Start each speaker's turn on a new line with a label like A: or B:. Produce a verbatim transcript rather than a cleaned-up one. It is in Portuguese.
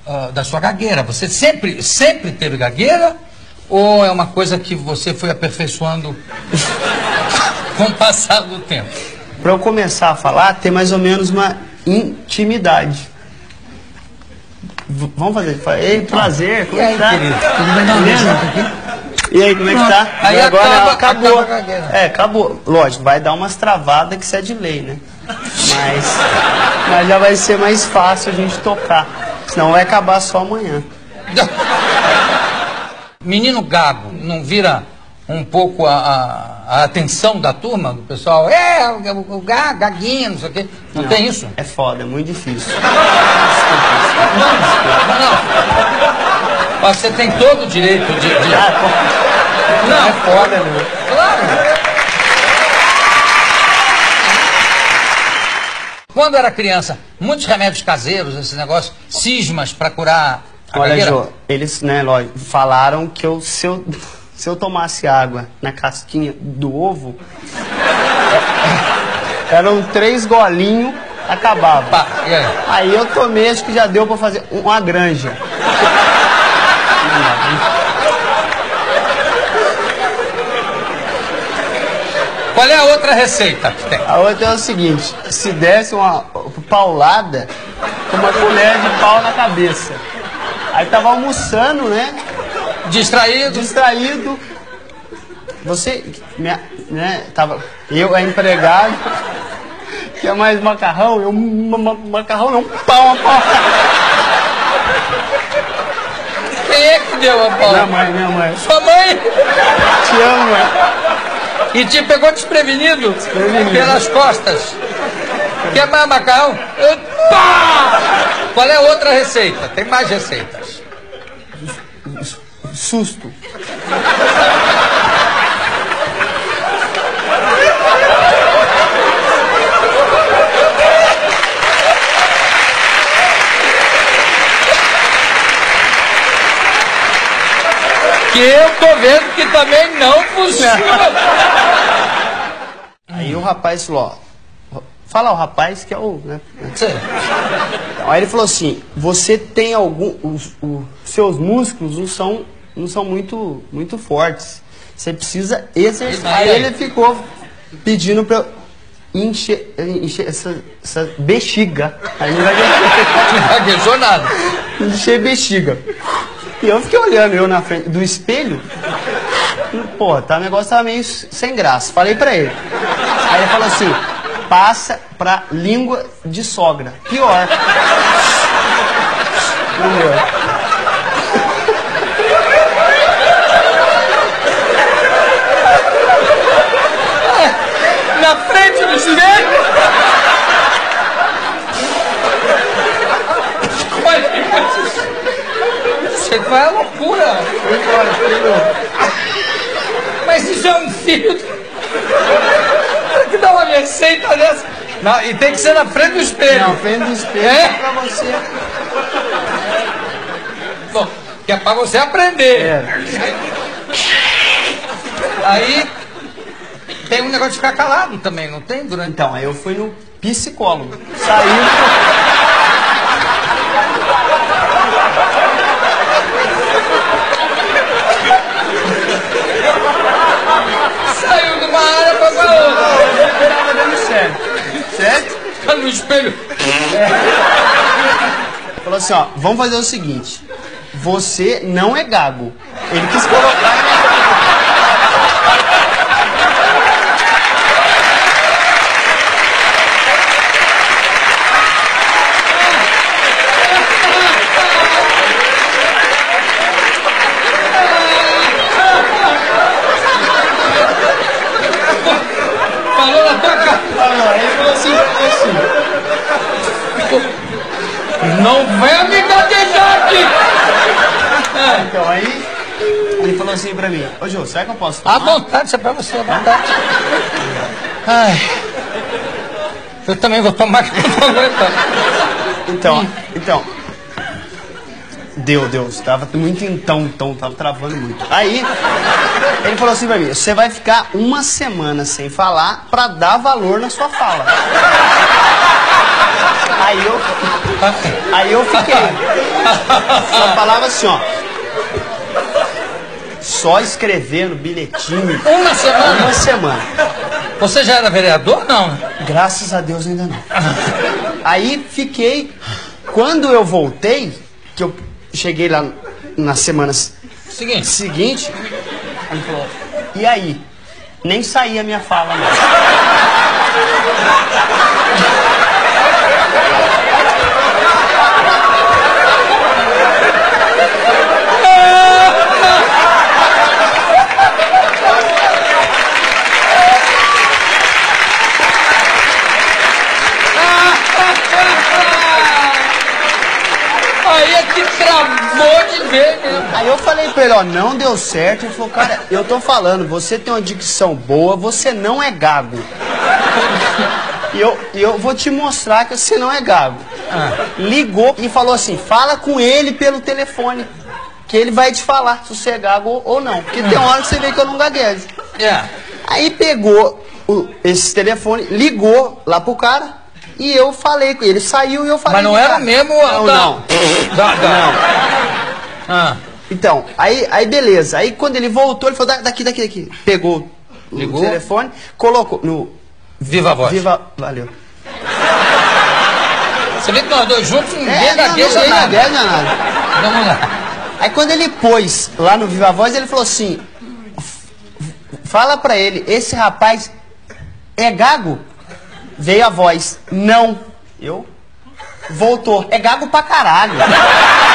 A: uh, da sua gagueira. Você sempre, sempre teve gagueira? Ou é uma coisa que você foi aperfeiçoando com o passar do tempo?
B: Para eu começar a falar, tem mais ou menos uma intimidade. V vamos fazer. Ei, prazer, como é que tá?
A: Tudo bem, não,
B: beleza? E aí, como é que tá?
A: Aí
B: e agora
A: acaba,
B: acabou.
A: acaba a gagueira.
B: É, acabou. Lógico, vai dar umas travadas que isso é de lei, né? Mas, mas já vai ser mais fácil a gente tocar. Senão vai acabar só amanhã.
A: Menino gago, não vira um pouco a, a, a atenção da turma, do pessoal? É, o, o gago, gaguinho, não sei o quê. Não, não tem isso?
B: É foda, é muito difícil.
A: Não, não. Você tem todo o direito de... de...
B: Ah, pô. Não, é foda, né?
A: Claro. Quando era criança, muitos remédios caseiros, esse negócio, cismas para curar a
B: Olha,
A: gagueira?
B: Jô, eles, né, lógico, falaram que eu, se, eu, se eu tomasse água na casquinha do ovo, eram três golinhos, acabava.
A: Pá, e aí?
B: Aí eu tomei, acho que já deu pra fazer uma granja.
A: Qual é a outra receita que tem?
B: A outra é o seguinte, se desse uma paulada com uma colher de pau na cabeça. Aí tava almoçando, né?
A: Distraído?
B: Distraído. Você, minha, né, tava, eu, a empregada, quer mais macarrão? Eu, ma, ma, macarrão não, pau, uma pau.
A: Quem é que deu a pau?
B: Minha mãe, minha mãe.
A: Sua mãe?
B: Te amo, mãe.
A: E te pegou desprevenido,
B: Desprevenido.
A: pelas costas. Quer mais macarrão? Pá! Qual é a outra receita? Tem mais receitas.
B: Susto.
A: Que eu tô vendo que também não funciona.
B: Aí o rapaz falou, ó, fala o rapaz que é o, né?
A: Sim.
B: Aí ele falou assim, você tem algum, os, os seus músculos não são, não são muito, muito fortes. Você precisa exercitar. Aí ele ficou pedindo pra eu encher, encher essa, essa bexiga. Aí ele vai
A: Não gaguejou nada.
B: encher bexiga. E eu fiquei olhando eu na frente do espelho. Pô, tá, o negócio tava meio sem graça. Falei pra ele. Aí ele falou assim, passa pra língua de sogra. Pior. Entendeu?
A: Na frente do espelho? Você vai à loucura. Mas isso é um filho que dá uma receita dessa. Não, e tem que ser na frente do espelho.
B: Na frente do espelho
A: É?
B: é pra você.
A: Bom, que é pra você aprender.
B: É.
A: Aí tem um negócio de ficar calado também, não tem? Durante...
B: Então, aí eu fui no psicólogo. Saiu.
A: Saiu de uma área pra outra.
B: Eu tava dando certo. Certo?
A: Tá no espelho.
B: Falou assim, ó, vamos fazer o seguinte. Você não é gago. Ele quis colocar na minha
A: Falou na tua cara.
B: Aí ele falou assim, assim.
A: Não venha me gaguejar aqui.
B: Então aí ele falou assim pra mim, ô Jô, será que eu posso
A: À
B: tomar?
A: vontade, isso é pra você, à vontade. Ai. Eu também vou tomar que eu não tô aguentando.
B: Então, então. Deu, deu. Tava muito então, então, tava travando muito. Aí, ele falou assim pra mim, você vai ficar uma semana sem falar pra dar valor na sua fala. Aí eu... Aí eu fiquei. Só falava assim, ó. Só escrever no bilhetinho.
A: Uma semana?
B: Uma semana.
A: Você já era vereador, não?
B: Graças a Deus ainda não. Aí fiquei. Quando eu voltei, que eu cheguei lá nas semanas
A: Seguinte.
B: seguinte, ele falou, e aí? Nem saía a minha fala mais.
A: Aí é que travou de ver mesmo.
B: Aí eu falei pra ele, ó, não deu certo. Ele falou, cara, eu tô falando, você tem uma dicção boa, você não é gago. E eu, eu vou te mostrar que você não é gago.
A: Ah.
B: Ligou e falou assim, fala com ele pelo telefone, que ele vai te falar se você é gago ou, ou não. Porque tem hora que você vê que eu não gaguejo.
A: Yeah.
B: Aí pegou o, esse telefone, ligou lá pro cara. E eu falei com ele, ele saiu e eu falei.
A: Mas não era mesmo a
B: Não,
A: da...
B: não.
A: Da, da...
B: Não.
A: Ah.
B: Então, aí, aí beleza. Aí quando ele voltou, ele falou, daqui, daqui, daqui. Pegou
A: Ligou.
B: o telefone, colocou no...
A: Viva a voz.
B: Viva... Valeu.
A: Você vê que nós dois juntos, ninguém
B: É, não,
A: gagueja
B: ninguém
A: nada.
B: gagueja nada.
A: Vamos lá.
B: Aí quando ele pôs lá no Viva Voz, ele falou assim, fala pra ele, esse rapaz é gago? Veio a voz, não. Eu? Voltou, é gago pra caralho.